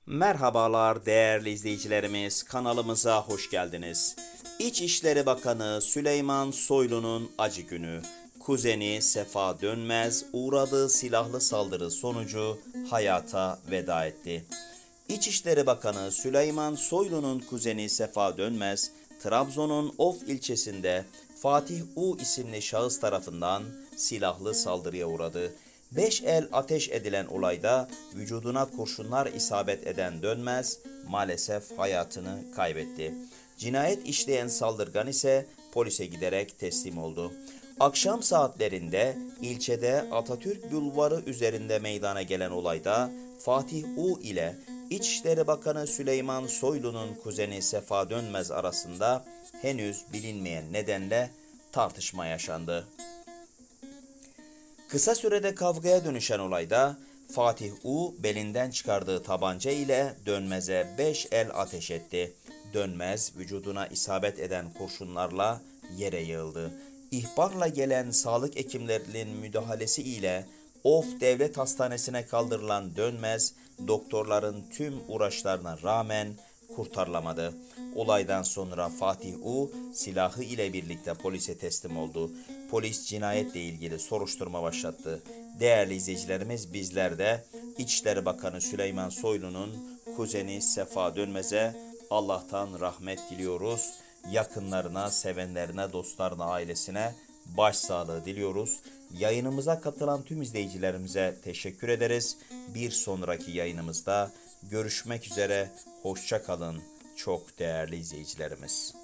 Merhabalar değerli izleyicilerimiz, kanalımıza hoş geldiniz. İçişleri Bakanı Süleyman Soylu'nun acı günü. Kuzeni Sefa Dönmez uğradığı silahlı saldırı sonucu hayata veda etti. İçişleri Bakanı Süleyman Soylu'nun kuzeni Sefa Dönmez, Trabzon'un Of ilçesinde Fatih U isimli şahıs tarafından silahlı saldırıya uğradı. 5 el ateş edilen olayda vücuduna kurşunlar isabet eden Dönmez maalesef hayatını kaybetti. Cinayet işleyen saldırgan ise polise giderek teslim oldu. Akşam saatlerinde ilçede Atatürk Bulvarı üzerinde meydana gelen olayda Fatih U ile İçişleri Bakanı Süleyman Soylu'nun kuzeni Sefa Dönmez arasında henüz bilinmeyen nedenle tartışma yaşandı. Kısa sürede kavgaya dönüşen olayda Fatih U belinden çıkardığı tabanca ile Dönmez'e 5 el ateş etti. Dönmez vücuduna isabet eden kurşunlarla yere yığıldı. İhbarla gelen sağlık hekimlerinin müdahalesi ile Of Devlet Hastanesi'ne kaldırılan Dönmez, doktorların tüm uğraşlarına rağmen kurtarılamadı. Olaydan sonra Fatih U silahı ile birlikte polise teslim oldu. Polis cinayetle ilgili soruşturma başlattı. Değerli izleyicilerimiz, bizler de İçişleri Bakanı Süleyman Soylu'nun kuzeni Sefa Dönmez'e Allah'tan rahmet diliyoruz. Yakınlarına, sevenlerine, dostlarına, ailesine başsağlığı diliyoruz. Yayınımıza katılan tüm izleyicilerimize teşekkür ederiz. Bir sonraki yayınımızda görüşmek üzere. Hoşça kalın çok değerli izleyicilerimiz.